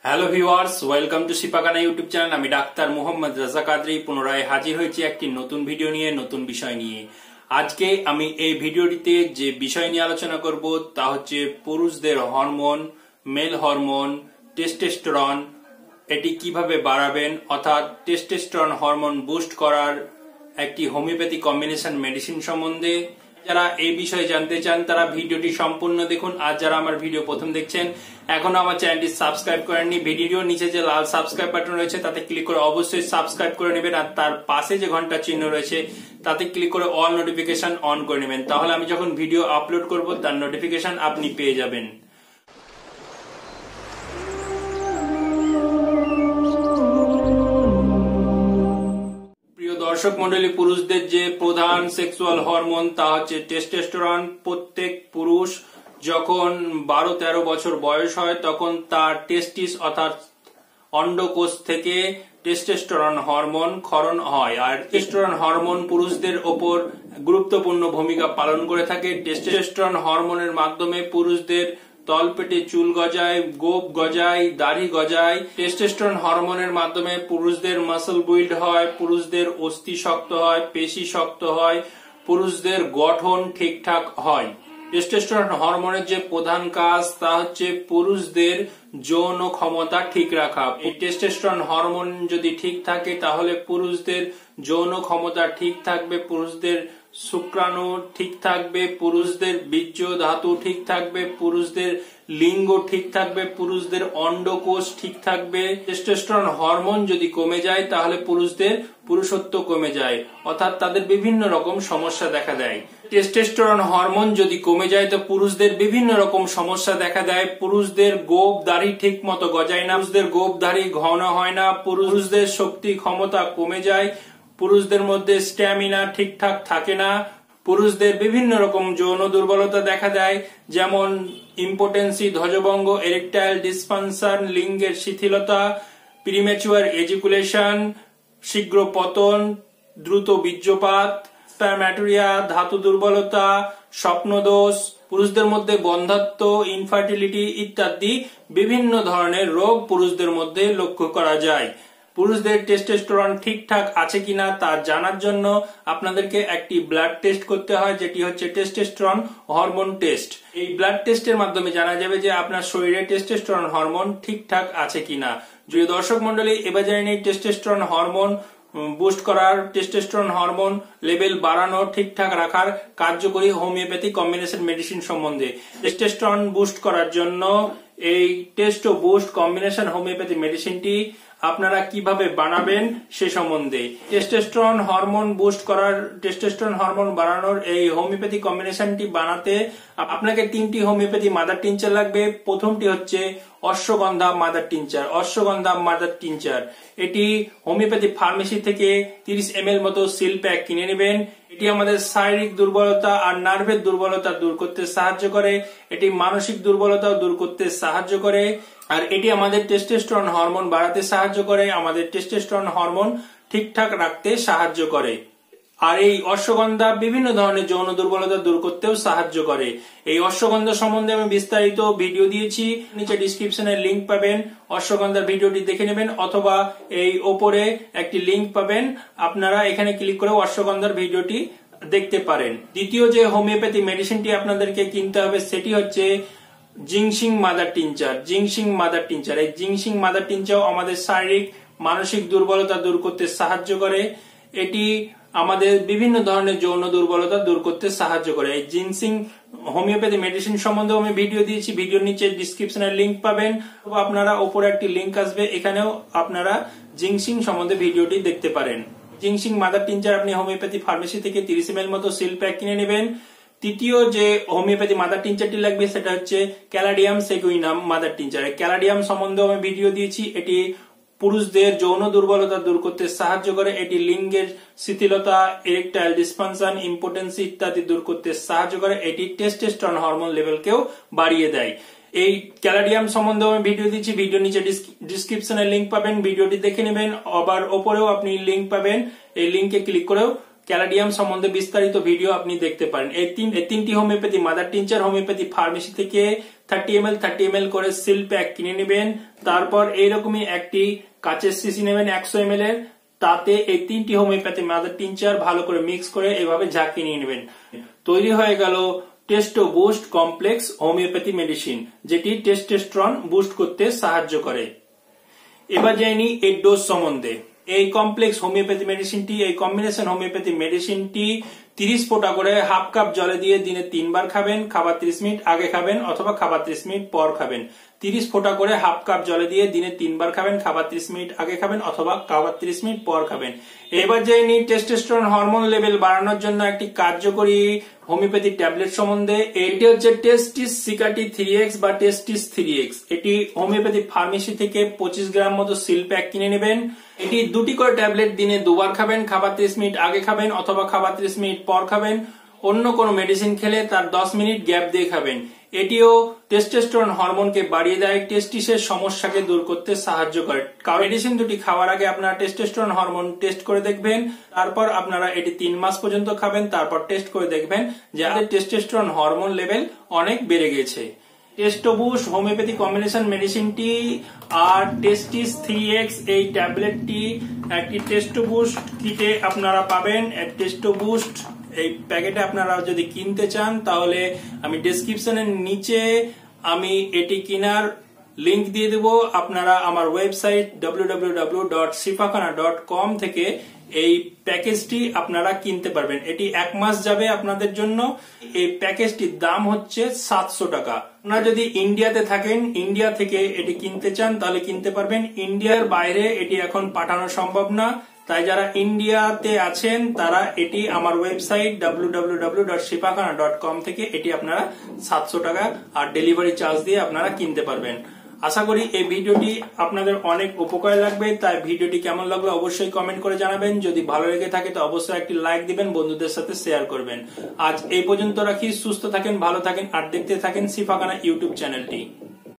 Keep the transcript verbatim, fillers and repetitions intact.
Hello viewers, welcome to Shifakhana YouTube channel. আমি doctor Mohammad Raja Qadri পুনরায় হাজির হয়েছি একটি নতুন ভিডিও নিয়ে, নতুন বিষয় নিয়ে। আজকে আমি এই ভিডিওটিতে যে বিষয় নিয়ে আলোচনা করব তা হচ্ছে পুরুষদের হরমোন, মেল হরমোন টেস্টোস্টেরন, এটি কিভাবে বাড়াবেন, অর্থাৎ টেস্টোস্টেরন হরমোন বুস্ট করার একটি হোমিওপ্যাথি কম্বিনেশন মেডিসিন সম্বন্ধে। যারা এই বিষয়ে জানতে চান তারা ভিডিওটি সম্পূর্ণ দেখুন। আর যারা আমার ভিডিও প্রথম দেখছেন, এখনো আমার চ্যানেলটি সাবস্ক্রাইব করেননি, ভিডিওর নিচে যে লাল সাবস্ক্রাইব বাটন রয়েছে তাতে ক্লিক করে অবশ্যই সাবস্ক্রাইব করে নেবেন। আর তার পাশে যে ঘন্টা চিহ্ন রয়েছে তাতে ক্লিক করে অল নোটিফিকেশন অন করে নেবেন। তাহলে আমি যখন ভিডিও আপলোড করব তার নোটিফিকেশন আপনি পেয়ে যাবেন। দর্শক মন্ডলী, পুরুষদের যে প্রধান সেক্সুয়াল হরমোন তা হচ্ছে টেস্টোস্টেরন। প্রত্যেক পুরুষ যখন বারো তেরো বছর বয়স হয় তখন তার টেস্টিস অর্থাৎ অন্ডকোষ থেকে টেস্টোস্টেরন হরমোন ক্ষরণ হয়। আর টেস্টোস্টেরন হরমোন পুরুষদের ওপর গুরুত্বপূর্ণ ভূমিকা পালন করে থাকে। টেস্টোস্টেরন হরমোনের মাধ্যমে পুরুষদের তলপেটে চুল গজায়, গোপ গজায়, দাড়ি গজায়। টেস্টোস্টেরন হরমোনের মাধ্যমে পুরুষদের মাসল বিল্ড হয়, পুরুষদের অস্থি শক্ত হয়, পেশি শক্ত হয়, পুরুষদের গঠন ঠিকঠাক হয়। টেস্টোস্টেরন হরমোনের যে প্রধান কাজ তা হচ্ছে পুরুষদের যৌন ক্ষমতা ঠিক রাখা। এই টেস্টোস্টেরন হরমোন যদি ঠিক থাকে তাহলে পুরুষদের যৌন ক্ষমতা ঠিক থাকবে, পুরুষদের শুক্রাণু ঠিক থাকবে, পুরুষদের বীর্য ধাতু ঠিক থাকবে, পুরুষদের লিঙ্গ ঠিক থাকবে, পুরুষদের অন্ডকোষ ঠিক থাকবে। টেস্টোস্টেরন হরমোন যদি কমে যায় তাহলে পুরুষদের পুরুষত্ব কমে যায়, অর্থাৎ তাদের বিভিন্ন রকম সমস্যা দেখা দেয়। টেস্টোস্টেরন হরমোন যদি কমে যায় তো পুরুষদের বিভিন্ন রকম সমস্যা দেখা দেয়। পুরুষদের গোপ দাড়ি ঠিক মতো গজায় না, পুরুষদের গোপ দাড়ি ঘন হয় না, পুরুষদের শক্তি ক্ষমতা কমে যায়, পুরুষদের মধ্যে স্ট্যামিনা ঠিকঠাক থাকে না, পুরুষদের বিভিন্ন রকম যৌন দুর্বলতা দেখা দেয়, যেমন ইম্পোটেন্সি, ধ্বজভঙ্গ, এরেকটাইল ডিসফাংশন, লিঙ্গের শিথিলতা, প্রিম্যাচুয়ার এজিকুলেশন, শীঘ্র পতন, দ্রুত বীর্যপাত, স্পারম্যাটুরিয়া, ধাতু দুর্বলতা, স্বপ্নদোষ, পুরুষদের মধ্যে বন্ধ্যাত্ব, ইনফার্টিলিটি ইত্যাদি বিভিন্ন ধরনের রোগ পুরুষদের মধ্যে লক্ষ্য করা যায়। পুরুষদের টেস্টোস্টেরন ঠিকঠাক আছে কিনা তা জানার জন্য আপনাদেরকে একটি ব্লাড টেস্ট করতে হয়, যেটি হচ্ছে টেস্টোস্টেরন হরমোন টেস্ট। এই ব্লাড টেস্টের মাধ্যমে জানা যাবে যে আপনার শরীরে টেস্টোস্টেরন হরমোন ঠিকঠাক আছে কিনা। যদি দর্শক মন্ডলী, এবার জানি নেই টেস্টোস্টেরন হরমোন বুস্ট করার, টেস্টোস্টেরন হরমোন লেভেল বাড়ানো, ঠিকঠাক রাখার কার্যকরী হোমিওপ্যাথি কম্বিনেশন মেডিসিন সম্বন্ধে। টেস্টোস্টেরন বুস্ট করার জন্য এই টেস্টো বুস্ট কম্বিনেশন হোমিওপ্যাথি মেডিসিনটি আপনারা কিভাবে বানাবেন সে সম্বন্ধে। টেস্টোস্টেরন হরমোন বুস্ট করার, টেস্টোস্টেরন হরমোন বাড়ানোর এই হোমিওপ্যাথি কম্বিনেশনটি বানাতে আপনাকে তিনটি হোমিওপ্যাথি মাদার টিনচার লাগবে। প্রথমটি হচ্ছে ashwagandha mother tincture. Ashwagandha mother tincture এটি হোমিওপ্যাথি ফার্মেসি থেকে তিরিশ এম এল মতো সিল প্যাক কিনে নেবেন। এটি আমাদের শারীরিক দুর্বলতা আর নার্ভের দুর্বলতা দূর করতে সাহায্য করে, এটি মানসিক দুর্বলতাও দূর করতে সাহায্য করে, আর এটি আমাদের টেস্টোস্টেরন হরমোন বাড়াতে সাহায্য করে, আমাদের টেস্টোস্টেরন হরমোন ঠিকঠাক রাখতে সাহায্য করে। আর এই অশ্বগন্ধা বিভিন্ন ধরনের যৌন দুর্বলতা দূর করতেও সাহায্য করে। এই অশ্বগন্ধা সম্বন্ধে আমি বিস্তারিত ভিডিও দিয়েছি, নিচে ডিসক্রিপশনে লিংক পাবেন, অশ্বগন্ধার ভিডিওটি দেখে নেবেন, অথবা এই ওপরে একটি লিংক পাবেন, আপনারা এখানে ক্লিক করে অশ্বগন্ধার ভিডিওটি দেখতে পারেন। দ্বিতীয় যে হোমিওপ্যাথি মেডিসিনটি আপনাদেরকে কিনতে হবে সেটি হচ্ছে ginseng mother tincture. Ginseng mother tincture এই জিংসিং মাদার টিনচার আমাদের শারীরিক মানসিক দুর্বলতা দূর করতে সাহায্য করে, এটি আমাদের বিভিন্ন ধরনের যৌন দুর্বলতা দূর করতে সাহায্য করে। এই জিংসিং হোমিওপ্যাথি মেডিসিন সম্বন্ধে আমি ভিডিও দিয়েছি, ভিডিওর নিচে ডিসক্রিপশনে লিংক পাবেন, আপনারা ওপরে একটি লিংক আসবে, এখানেও আপনারা জিংসিং সম্বন্ধে ভিডিওটি দেখতে পারেন। জিংসিং মাদার টিনচার আপনি হোমিওপ্যাথি ফার্মেসি থেকে তিরিশ এম এল মতো সিল প্যাক কিনে নেবেন। তৃতীয় যে হোমিওপ্যাথি মাদার টিনচারটি লাগবে সেটা হচ্ছে caladium seguinum mother tincture. Caladium সম্বন্ধে আমি ভিডিও দিয়েছি, এটি পুরুষদের যৌন দুর্বলতা দূর করতে সাহায্য করে, এটি লিঙ্গের শিথিলতা, এরেকটাইল ডিসফাংশন, ইম্পোটেন্সি ইত্যাদি দূর করতে সাহায্য করে, এটি টেস্টোস্টেরন হরমোন লেভেলকেও বাড়িয়ে দেয়। এই ক্যালাডিয়াম সম্বন্ধে আমি ভিডিও দিচ্ছি, ভিডিও নিচে ডিসক্রিপশনে লিংক পাবেন, ভিডিওটি দেখে নেবেন। আবার ওপরেও আপনি লিংক পাবেন, এই লিংকে ক্লিক করেও ক্যালাডিয়াম সম্বন্ধে বিস্তারিত ভিডিও আপনি দেখতে পারেন। এই তিন এই তিনটি homeopathy mother tincture homeopathy pharmacy থেকে thirty M L thirty M L করে সিল প্যাক কিনে নেবেন। তারপর এইরকমই একটি কাচের শিশি নেবেন একশো এম এল এর, তাতে এই তিনটি হোমিওপ্যাথি মাদার টিনচার ভালো করে মিক্স করে এইভাবে ঝাঁকিয়ে নিয়ে নেবেন। তৈরি হয়ে গেল testo boost complex homeopathy medicine, যেটি টেস্টোস্টেরন বুস্ট করতে সাহায্য করে। এবার জানি এর ডোজ সম্বন্ধে। এই কমপ্লেক্স হোমিওপ্যাথি মেডিসিনটি, এই কম্বিনেশন হোমিওপ্যাথি মেডিসিনটি তিরিশ ফোঁটা করে হাফ কাপ জলে দিয়ে দিনে তিনবার খাবেন। খাবার ত্রিশ মিনিট আগে খাবেন অথবা খাবার ত্রিশ মিনিট পর খাবেন। তিরিশ ফোঁটা করে হাফ কাপ জলে দিয়ে দিনে তিনবার খাবেন। খাবার ত্রিশ মিনিট আগে খাবেন অথবা খাবার ত্রিশ মিনিট পর খাবেন। এবার জেনে টেস্টোস্টেরন হরমোন লেভেল বাড়ানোর জন্য একটি কার্যকরী হোমিওপ্যাথি ট্যাবলেট সম্বন্ধে। এটি হচ্ছে টেস্টিস সিকাটি থ্রি এক্স বা টেস্টিস থ্রি এক্স। এটি হোমিওপ্যাথি ফার্মেসি থেকে পঁচিশ গ্রাম মতো সিল প্যাক কিনে নেবেন। এটি দুটি করে ট্যাবলেট দিনে দুবার খাবেন। খাবার ত্রিশ মিনিট আগে খাবেন অথবা খাবার ত্রিশ মিনিট পর খাবেন। অন্য কোনো মেডিসিন খেলে তার দশ মিনিট গ্যাপ দিয়ে খাবেন। এটিও টেস্টোস্টেরন হরমোনকে বাড়িয়ে দেয়, টেস্টিসের সমস্যাকে দূর করতে সাহায্য করে। কারণ মেডিসিন দুটি খাওয়ার আগে আপনারা টেস্টোস্টেরন হরমোন টেস্ট করে দেখবেন। তারপর আপনারা এটি তিন মাস পর্যন্ত খাবেন। তারপর টেস্ট করে দেখবেন যে আপনাদের টেস্টোস্টেরন হরমোন লেভেল অনেক বেড়ে গেছে। টেস্টোবুস্ট হোমিওপ্যাথি কম্বিনেশন মেডিসিনটি আর টেস্টিস থ্রি এক্স এই ট্যাবলেটটি একটি টেস্টোবুস্ট কিটে আপনারা পাবেন। টেস্টোবুস্ট এই প্যাকেটে আপনারা যদি কিনতে চান তাহলে আমি ডেসক্রিপশনের নিচে আমি এটি কেনার লিংক দিয়ে দেব। আপনারা আমার website W W W dot Shifakhana dot com থেকে এই প্যাকেজটি আপনারা কিনতে পারবেন। এটি এক মাস যাবে আপনাদের জন্য। এই প্যাকেজটির দাম হচ্ছে সাতশো টাকা। আপনারা যদি ইন্ডিয়াতে থাকেন, ইন্ডিয়া থেকে এটি কিনতে চান তাহলে কিনতে পারবেন। ইন্ডিয়ার বাইরে এটি এখন পাঠানো সম্ভব না, তাই যারা ইন্ডিয়াতে আছেন তারা এটি আমার website W W W dot Shifakhana dot com থেকে এটি আপনারা সাতশো টাকা আর ডেলিভারি চার্জ দিয়ে আপনারা কিনতে পারবেন। আশা করি এই ভিডিওটি আপনাদের অনেক উপকারে লাগবে। তাই ভিডিওটি কেমন লাগলো অবশ্যই কমেন্ট করে জানাবেন। যদি ভালো লেগে থাকে তো অবশ্যই একটি লাইক দিবেন, বন্ধুদের সাথে শেয়ার করবেন। আজ এই পর্যন্ত রাখি। সুস্থ থাকেন, ভালো থাকেন আর দেখতে থাকেন সিফাখানা ইউটিউব চ্যানেলটি।